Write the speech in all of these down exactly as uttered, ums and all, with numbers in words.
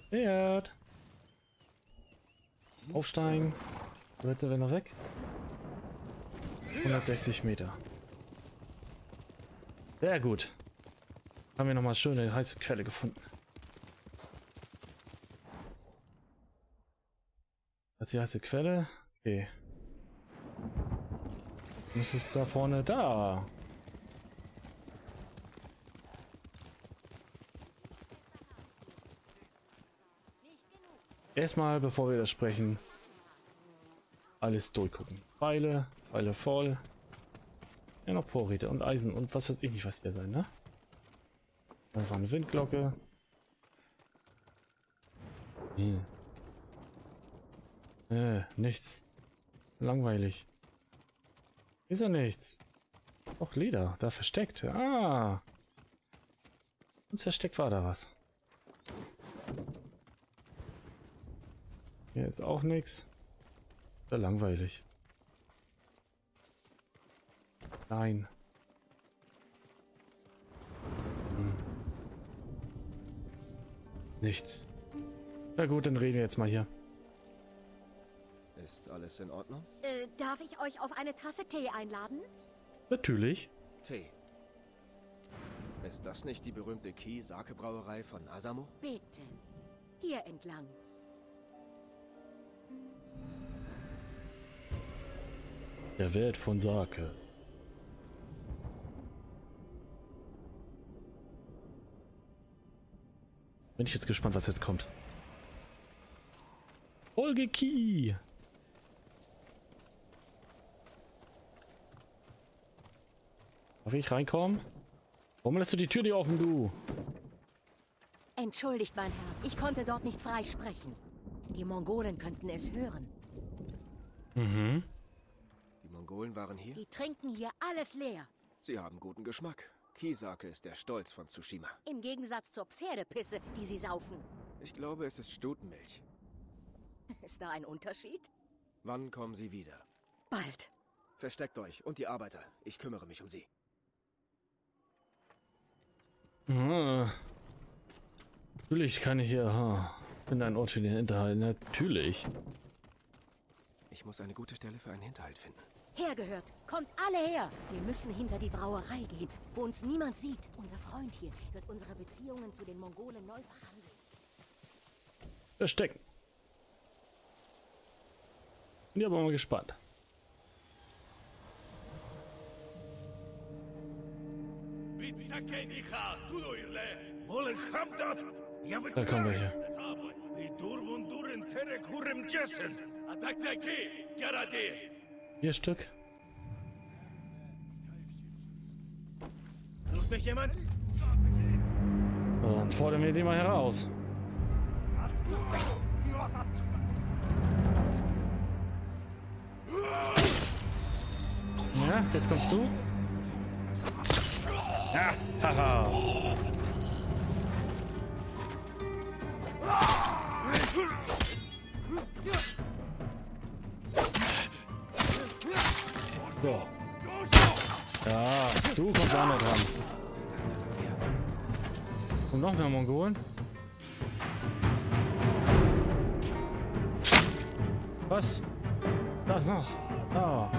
Pferd. Aufsteigen. Wird er noch weg? hundertsechzig Meter. Sehr gut. Haben wir nochmal schöne heiße Quelle gefunden. Das ist die heiße Quelle. Okay. Was ist da vorne? Da. Erstmal, bevor wir das sprechen, alles durchgucken. Pfeile, Pfeile voll. Ja, noch Vorräte und Eisen und was weiß ich nicht, was hier sein, ne? Das war eine Windglocke. Hm. Äh, nichts. Langweilig. Ist ja nichts. Auch Leder, da versteckt. Ah. Und versteckt war da was. Hier ist auch nichts. Sehr langweilig. Nein. Hm. Nichts. Na gut, dann reden wir jetzt mal hier. Ist alles in Ordnung? Äh, darf ich euch auf eine Tasse Tee einladen? Natürlich. Tee. Ist das nicht die berühmte Ki-Sake-Brauerei von Asamo? Bitte. Hier entlang. Der Wert von Sake. Bin ich jetzt gespannt, was jetzt kommt. Folge Ki. Darf ich reinkommen? Warum lässt du die Tür nicht offen, du? Entschuldigt, mein Herr. Ich konnte dort nicht frei sprechen. Die Mongolen könnten es hören. Mhm. Die Mongolen waren hier? Die trinken hier alles leer. Sie haben guten Geschmack. Ki-Sake ist der Stolz von Tsushima. Im Gegensatz zur Pferdepisse, die sie saufen. Ich glaube, es ist Stutenmilch. Ist da ein Unterschied? Wann kommen Sie wieder? Bald. Versteckt euch und die Arbeiter. Ich kümmere mich um sie. Ah. Natürlich kann ich hier... Ah, bin ein Ort für den Hinterhalt. Natürlich. Ich muss eine gute Stelle für einen Hinterhalt finden. Hergehört. Kommt alle her. Wir müssen hinter die Brauerei gehen, wo uns niemand sieht. Unser Freund hier wird unsere Beziehungen zu den Mongolen neu verhandeln. Verstecken. Bin aber mal gespannt. Da kommen welche. Vier Stück. Sucht mich jemand? Dann fordern wir die mal heraus. Ja, jetzt kommst du. Ja, haha. So. Ja, du kommst auch noch dran. Und noch mehr Mongolen. Was? Da ist noch. Ah.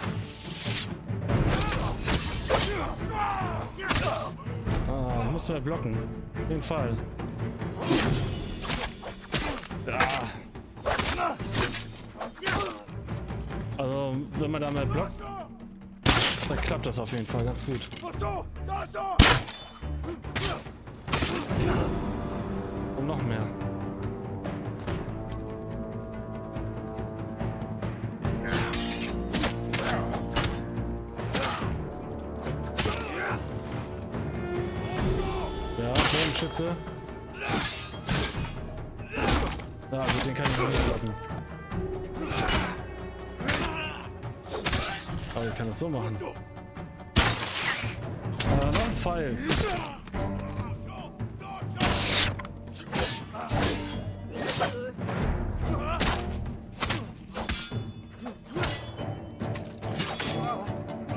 Ah, muss man blocken. Auf jeden Fall. Ja. Also, wenn man da mal blockt, dann klappt das auf jeden Fall ganz gut. Und noch mehr. Ja, Bodenschütze. Ja, gut, den kann ich noch nicht blocken. Aber ich kann das so machen. Aber noch ein Pfeil.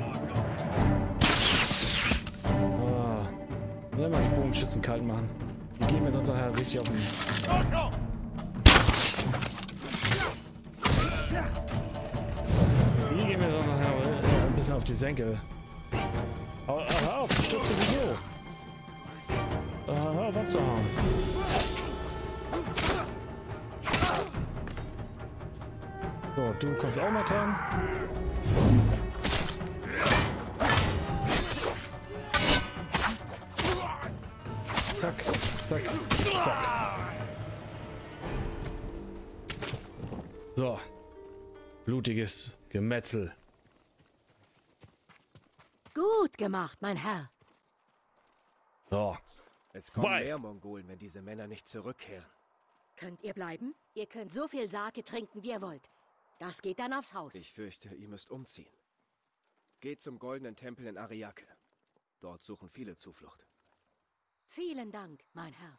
Ah, soll mal die Bogenschützen kalt machen. Die gehen mir sonst nachher richtig auf den... Die gehen mir sonst nachher äh, ein bisschen auf die Senkel. Hör, hör auf, stirb sowieso. Hör auf abzuhauen. So, du kommst auch mal dran. Zack, zack, zack. So. Blutiges Gemetzel. Gut gemacht, mein Herr. So. Es kommen Bye. mehr Mongolen, wenn diese Männer nicht zurückkehren. Könnt ihr bleiben? Ihr könnt so viel Sake trinken, wie ihr wollt. Das geht dann aufs Haus. Ich fürchte, ihr müsst umziehen. Geht zum Goldenen Tempel in Ariake. Dort suchen viele Zuflucht. Vielen Dank, mein Herr.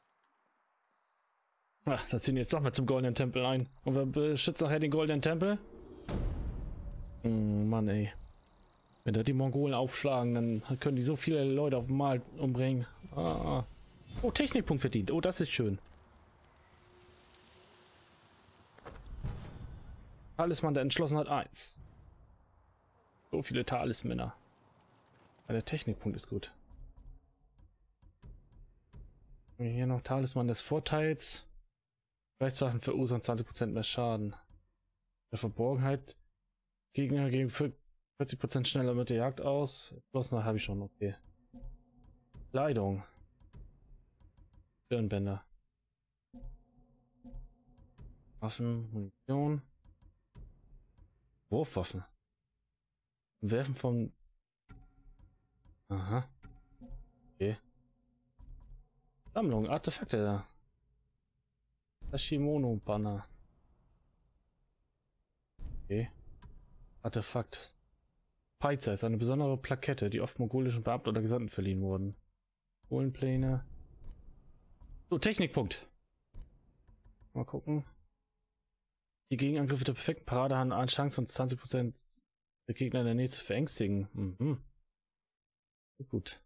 Ach, da ziehen wir jetzt doch mal zum Goldenen Tempel ein. Und wer beschützt nachher den Goldenen Tempel? Oh Mann, ey. Wenn da die Mongolen aufschlagen, dann können die so viele Leute auf dem Mal umbringen. Ah. Oh, Technikpunkt verdient. Oh, das ist schön. Talisman der Entschlossenheit eins. So viele Talismänner. Aber der Technikpunkt ist gut. Hier noch Talisman des Vorteils. Gleichzeitig verursachen zwanzig Prozent mehr Schaden. Der Verborgenheit. Gegner gegen vierzig Prozent schneller mit der Jagd aus. Entschlossenheit habe ich schon, okay. Kleidung. Stirnbänder. Waffen, Munition. Wurfwaffen. Werfen von... Aha. Okay. Sammlung, Artefakte da. Hashimono-Banner. Okay. Artefakt. Peizer ist eine besondere Plakette, die oft mongolischen Beamten oder Gesandten verliehen wurden. Kohlenpläne. So, Technikpunkt. Mal gucken. Die Gegenangriffe der perfekten Parade haben eine Chance, uns zwanzig Prozent der Gegner in der Nähe zu verängstigen. Mhm. Gut.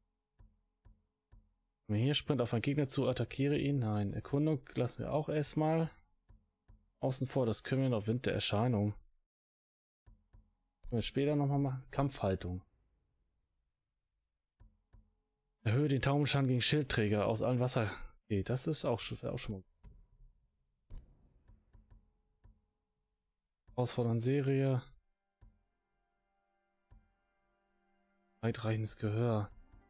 Wenn hier Sprint auf einen Gegner zu, attackiere ihn. Nein, Erkundung lassen wir auch erstmal. Außen vor, das können wir noch Wind der Erscheinung. Können wir später nochmal machen. Kampfhaltung. Erhöhe den Taumelschaden gegen Schildträger aus allen Wasser. Okay, das ist auch schon, auch schon mal. Herausfordernde Serie. Weitreichendes Gehör.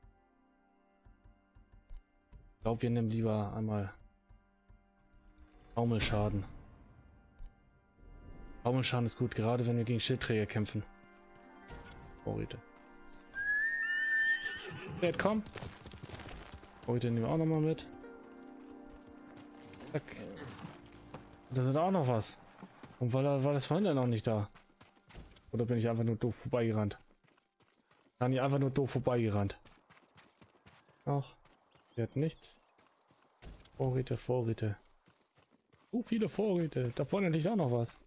Ich glaube, wir nehmen lieber einmal Taumelschaden. Taumelschaden ist gut, gerade wenn wir gegen Schildträger kämpfen. Vorräte. Wer kommt? Vorräte nehmen wir auch nochmal mit. Zack. Da sind auch noch was. Und war, war das vorhin dann noch nicht da? Oder bin ich einfach nur doof vorbeigerannt? Kann ich einfach nur doof vorbeigerannt? Ach, sie hat nichts. Vorräte, Vorräte. So viele Vorräte. Da vorne liegt auch noch was.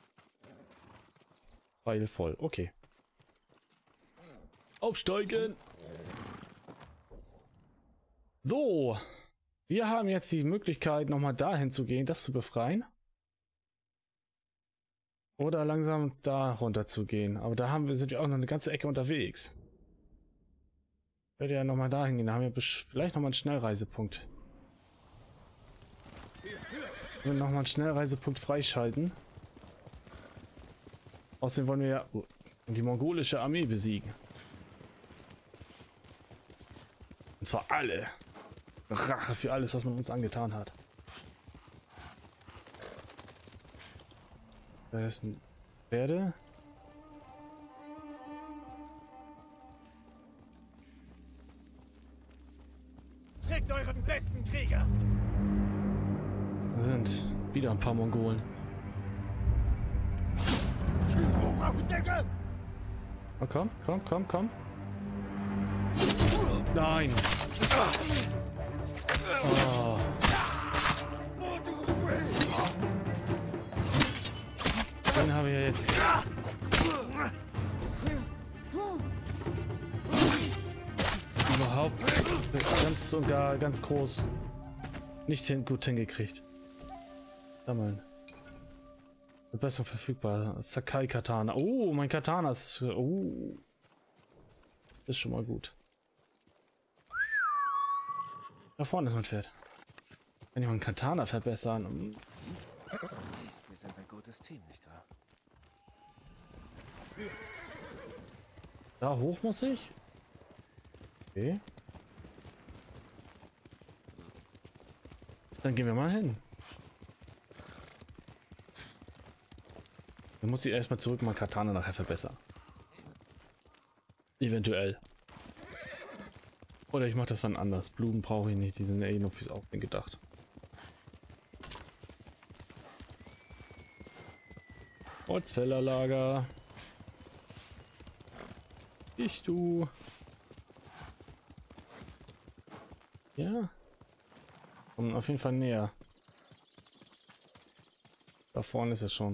Pfeil voll. Okay. Aufsteigen! So. Wir haben jetzt die Möglichkeit, nochmal dahin zu gehen, das zu befreien. Oder langsam da runter zu gehen. Aber da haben wir, sind wir auch noch eine ganze Ecke unterwegs. Ich werde ja nochmal dahin gehen. Da haben wir vielleicht nochmal einen Schnellreisepunkt. Wir werden nochmal einen Schnellreisepunkt freischalten. Außerdem wollen wir ja die mongolische Armee besiegen. Und zwar alle. Rache für alles, was man uns angetan hat. Da ist ein Pferde. Schickt euren besten Krieger! Da sind wieder ein paar Mongolen. Oh, komm, komm, komm, komm. Nein. Oh. Den habe ich ja jetzt. überhaupt ganz und gar ganz groß nicht hin, gut hingekriegt. Sammeln. Verbesserung verfügbar. Sakai Katana. Oh, mein Katana ist. Oh. Ist schon mal gut. Da vorne ist mein Pferd. Kann ich meinen Katana verbessern? Wir sind ein gutes Team, nicht wahr? Da hoch muss ich? Okay. Dann gehen wir mal hin. Dann muss ich erstmal zurück mein Katana nachher verbessern. Eventuell. Oder ich mache das wann anders. Blumen brauche ich nicht, die sind ja eh nur fürs Aufnehmen gedacht. Holzfällerlager. Ich du. Ja. Kommen auf jeden Fall näher. Da vorne ist es schon.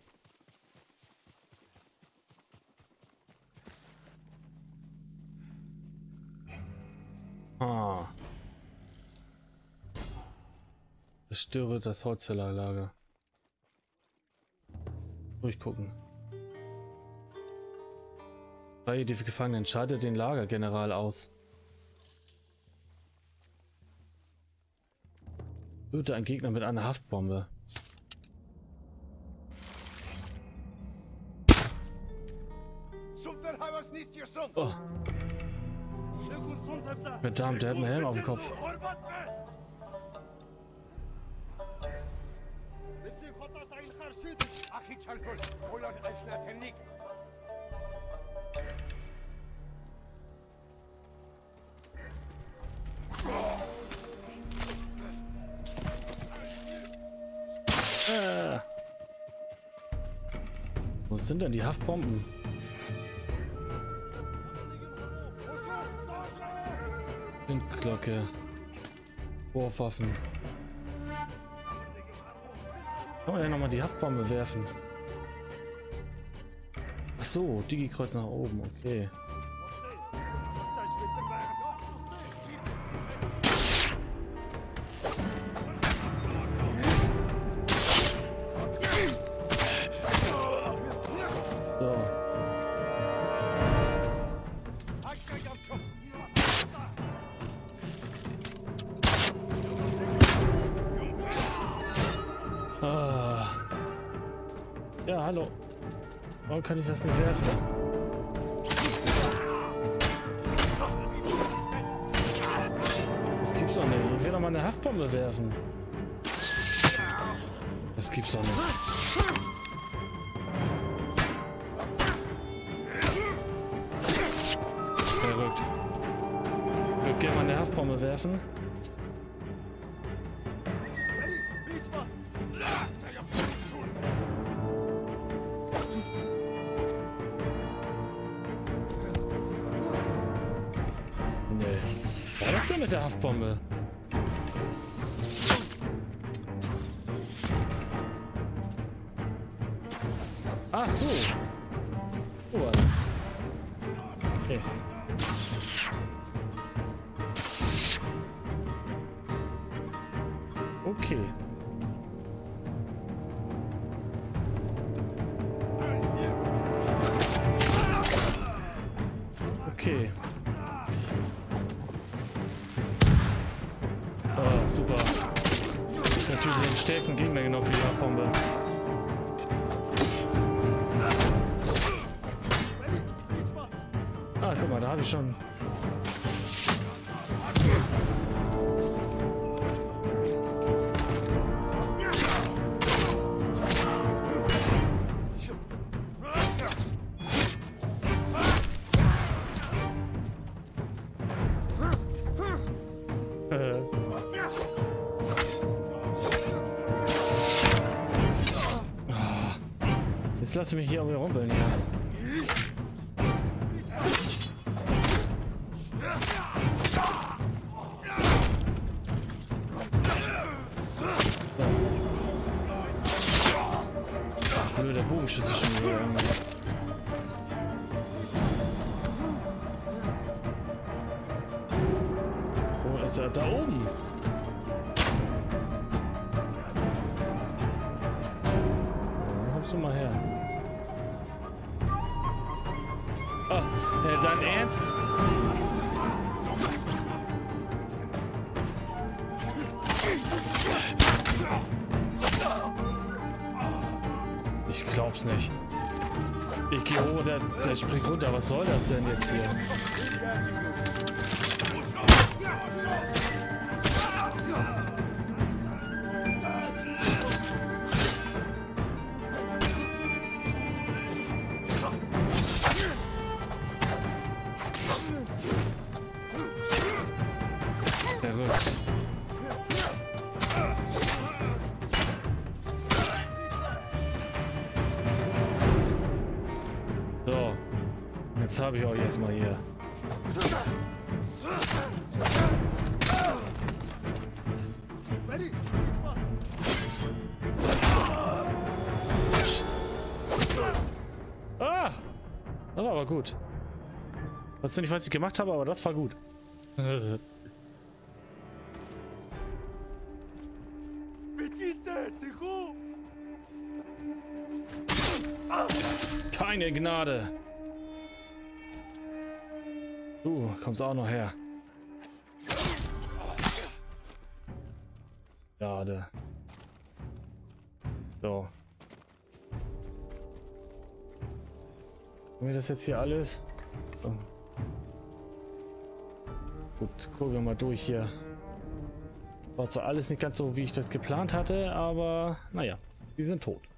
Ah. Zerstöre das Holzfällerlager. Durchgucken. Freie die Gefangenen. Schaltet den Lagergeneral aus. Töte einen Gegner mit einer Haftbombe. Oh. Verdammt, der hat einen Helm auf dem Kopf. Äh. Wo sind denn die Haftbomben? Windglocke. Wurfwaffen. Kann man ja nochmal die Haftbombe werfen? Ach so, Digi-Kreuz nach oben, okay. Ja, hallo. Warum kann ich das nicht werfen? Das gibt's doch nicht. Ich will doch mal eine Haftbombe werfen. Das gibt's doch nicht. Verrückt. Ich würde gerne mal eine Haftbombe werfen. Was ist denn mit der Haftbombe? Ach so. So war das. Okay. Okay. Okay. Oh, super. Natürlich den stärksten Gegner genau für die Haftbombe. Ah, guck mal, da habe ich schon. Jetzt lass mich hier rumpeln, ja. Blöder Bogenschütze schon wieder. ist er da oben. Wo kommst du mal her? Ah, äh, dein Ernst? Ich glaub's nicht. Ich gehe hoch, der, der springt runter. Was soll das denn jetzt hier? Verrückt. So, jetzt habe ich euch erstmal hier. Ah! Das war aber gut. Was denn nicht, was ich gemacht habe, aber das war gut. Keine Gnade. Du kommst auch noch her. Gnade. So. Haben wir das jetzt hier alles? So. Gut, gucken wir mal durch hier. War zwar alles nicht ganz so, wie ich das geplant hatte, aber naja, die sind tot.